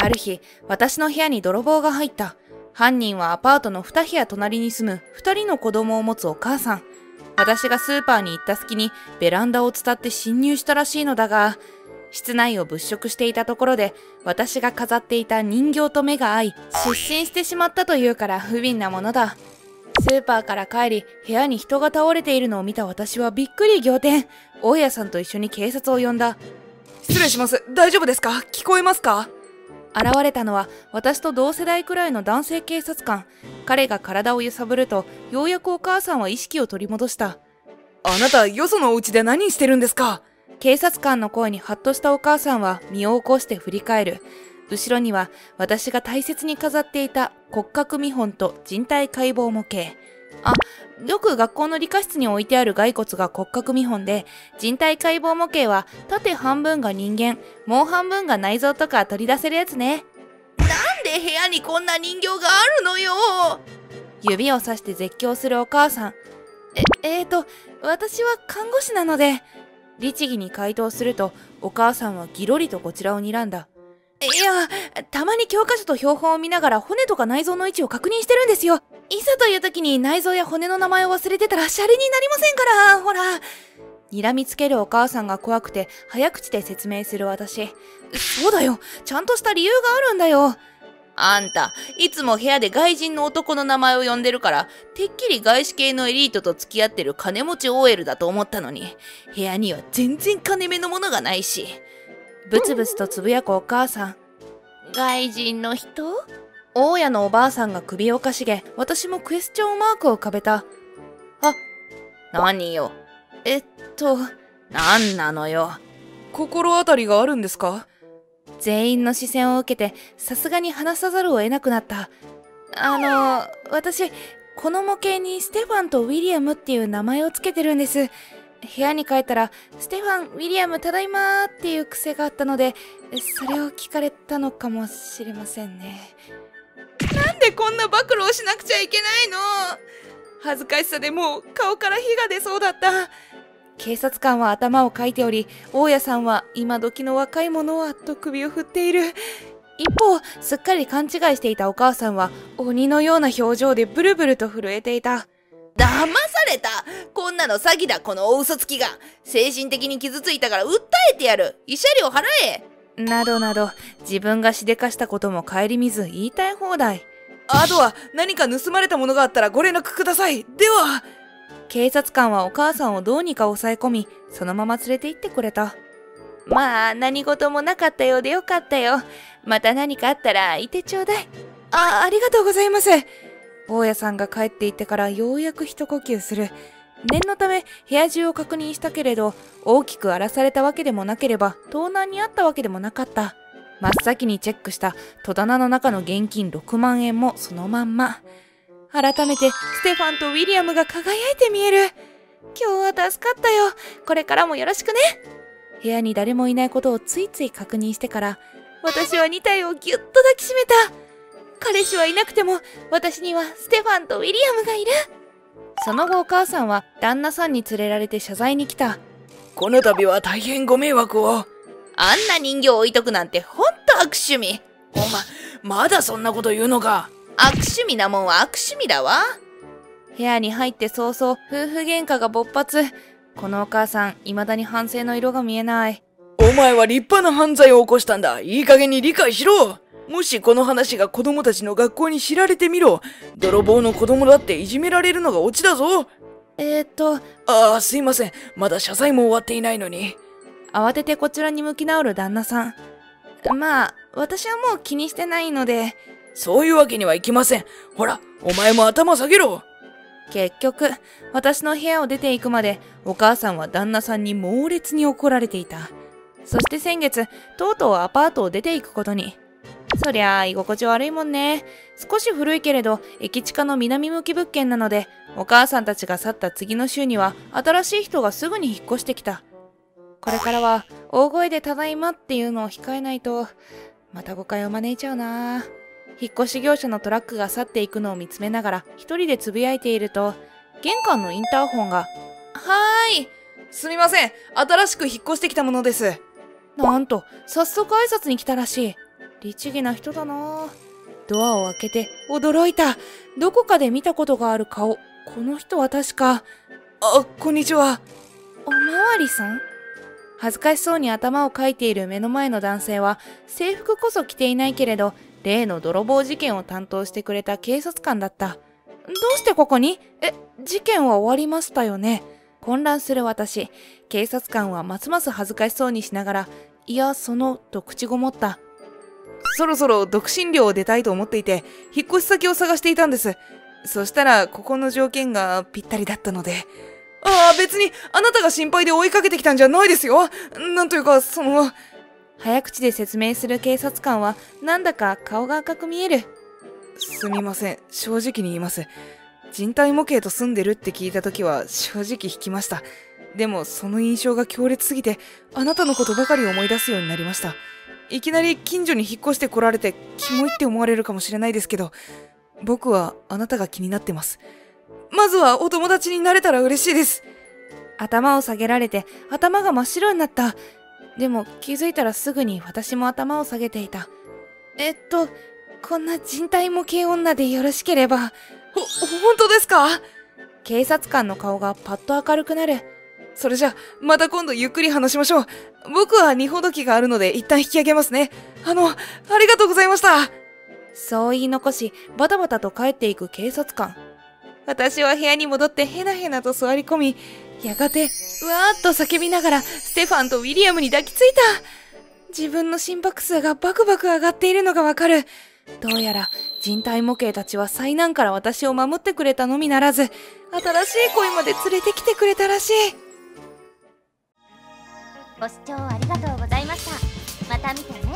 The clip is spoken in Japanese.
ある日、私の部屋に泥棒が入った。犯人はアパートの2部屋隣に住む2人の子供を持つお母さん。私がスーパーに行った隙にベランダを伝って侵入したらしいのだが、室内を物色していたところで私が飾っていた人形と目が合い、失神してしまったというから不憫なものだ。スーパーから帰り、部屋に人が倒れているのを見た私はびっくり仰天。大家さんと一緒に警察を呼んだ。 失礼します。大丈夫ですか？聞こえますか？ 現れたのは私と同世代くらいの男性警察官。彼が体を揺さぶると、ようやくお母さんは意識を取り戻した。 あなた、よそのお家で何してるんですか？ 警察官の声にハッとしたお母さんは身を起こして振り返る。後ろには私が大切に飾っていた骨格見本と人体解剖模型。よく学校の理科室に置いてある骸骨が骨格見本で、人体解剖模型は縦半分が人間、もう半分が内臓とか取り出せるやつね。 なんで部屋にこんな人形があるのよ。 指をさして絶叫するお母さん。私は看護師なので。律儀に回答すると、お母さんはギロリとこちらを睨んだ。いや、たまに教科書と標本を見ながら骨とか内臓の位置を確認してるんですよ。いざという時に内臓や骨の名前を忘れてたらシャレになりませんから、ほら。睨みつけるお母さんが怖くて早口で説明する私。そうだよ、ちゃんとした理由があるんだよ。あんた、いつも部屋で外人の男の名前を呼んでるから、てっきり外資系のエリートと付き合ってる金持ち OL だと思ったのに、部屋には全然金目のものがないし。ブツブツとつぶやくお母さん。外人の人？大家のおばあさんが首をかしげ、私もクエスチョンマークを浮かべた。何よ。何なのよ。 心当たりがあるんですか？ 全員の視線を受けて、さすがに話さざるを得なくなった。私、この模型にステファンとウィリアムっていう名前をつけてるんです。部屋に帰ったら、ステファン、ウィリアム、ただいまーっていう癖があったので、それを聞かれたのかもしれませんね。 なんでこんな暴露をしなくちゃいけないの？恥ずかしさでもう顔から火が出そうだった。 警察官は頭をかいており、大家さんは今時の若い者はと首を振っている。一方、すっかり勘違いしていたお母さんは鬼のような表情でブルブルと震えていた。 騙された。こんなの詐欺だ、この大嘘つきが。精神的に傷ついたから訴えてやる。慰謝料払え。 などなど、自分がしでかしたことも顧みず言いたい放題。 あとは何か盗まれたものがあったらご連絡ください。では。 警察官はお母さんをどうにか抑え込み、そのまま連れて行ってくれた。まあ、何事もなかったようでよかったよ。また何かあったらいてちょうだい。 ありがとうございます。 大家さんが帰って行ってからようやく一呼吸する。念のため部屋中を確認したけれど、大きく荒らされたわけでもなければ、盗難にあったわけでもなかった。真っ先にチェックした戸棚の中の現金6万円もそのまんま。改めてステファンとウィリアムが輝いて見える。今日は助かったよ。これからもよろしくね。部屋に誰もいないことをついつい確認してから、私は2体をぎゅっと抱きしめた。彼氏はいなくても、私にはステファンとウィリアムがいる。その後お母さんは旦那さんに連れられて謝罪に来た。 この度は大変ご迷惑を。 あんな人形置いとくなんてほんと悪趣味。 まだそんなこと言うのか。 悪趣味なもんは悪趣味だわ。部屋に入って早々、夫婦喧嘩が勃発。このお母さん、未だに反省の色が見えない。 お前は立派な犯罪を起こしたんだ。いい加減に理解しろ。もしこの話が子供たちの学校に知られてみろ。泥棒の子供だっていじめられるのがオチだぞ。すいません。まだ謝罪も終わっていないのに。 慌ててこちらに向き直る旦那さん。まあ、私はもう気にしてないので。 そういうわけにはいきません。ほら、お前も頭下げろ。 結局、私の部屋を出て行くまで、お母さんは旦那さんに猛烈に怒られていた。そして先月、とうとうアパートを出て行くことに。そりゃあ、居心地悪いもんね。少し古いけれど、駅近の南向き物件なので、お母さんたちが去った次の週には、新しい人がすぐに引っ越してきた。これからは、大声でただいまっていうのを控えないと、また誤解を招いちゃうな。引っ越し業者のトラックが去っていくのを見つめながら、一人でつぶやいていると、玄関のインターホンが、 すみません。新しく引っ越してきたものです。 なんと、早速挨拶に来たらしい。 律儀な人だな。ドアを開けて驚いた。どこかで見たことがある顔。この人は確か。 あ、こんにちは。 おまわりさん？恥ずかしそうに頭をかいている目の前の男性は、制服こそ着ていないけれど、例の泥棒事件を担当してくれた警察官だった。どうしてここに？事件は終わりましたよね。混乱する私。警察官はますます恥ずかしそうにしながら、いや、と口ごもった。 そろそろ独身寮を出たいと思っていて、引っ越し先を探していたんです。そしたら、ここの条件がぴったりだったので。ああ、別に、あなたが心配で追いかけてきたんじゃないですよ。なんというか、 早口で説明する警察官は、なんだか顔が赤く見える。 すみません、正直に言います。人体模型と住んでるって聞いた時は、正直引きました。でも、その印象が強烈すぎて、あなたのことばかり思い出すようになりました。いきなり近所に引っ越してこられて、キモいって思われるかもしれないですけど、僕はあなたが気になってます。まずはお友達になれたら嬉しいです。 頭を下げられて頭が真っ白になった。でも気づいたらすぐに私も頭を下げていた。こんな人体模型女でよろしければ。 本当ですか？ 警察官の顔がパッと明るくなる。 それじゃ、また今度ゆっくり話しましょう。僕は荷ほどきがあるので一旦引き上げますね。ありがとうございました。 そう言い残し、バタバタと帰っていく警察官。私は部屋に戻ってヘナヘナと座り込み、やがて、うわーっと叫びながら、ステファンとウィリアムに抱きついた。自分の心拍数がバクバク上がっているのがわかる。どうやら、人体模型たちは災難から私を守ってくれたのみならず、新しい恋まで連れてきてくれたらしい。 ご視聴ありがとうございました。また見てね。